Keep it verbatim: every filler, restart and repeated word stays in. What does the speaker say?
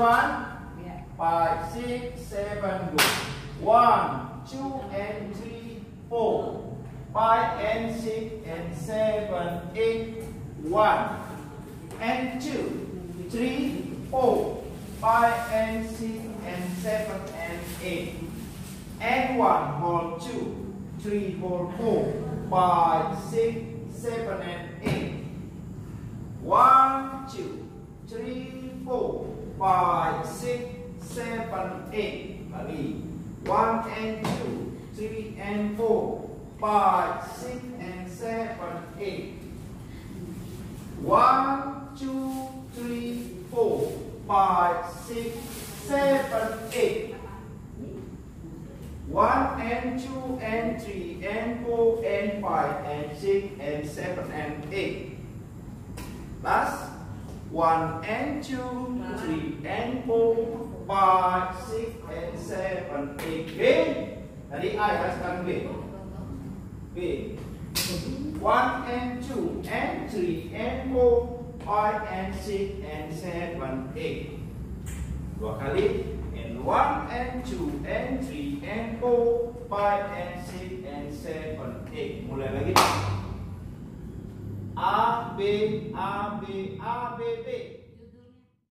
one? Yeah. Five, six, seven, go. One, two, and three, four. Five and six and seven, eight. One and two, three, four. Five and six and seven and eight. And one, hold two, three, hold four. Five, six, seven, and eight. One, two, three, four, five, six, seven, eight. Lagi. One and two, three and four, five, six and seven, eight. One, two, three, four, five, six, seven, eight. One and two and three and four and five and six and seven and eight. Last. One and two, three and four, five, six and seven, eight. Vane. Tadi I ya, sekarang Vane. Vane. One and two and three and four, five and six and seven, eight. Dua kali. And one and two and three and four, five and six and seven, eight. Mulai lagi. A, B, A, B, A, B, B.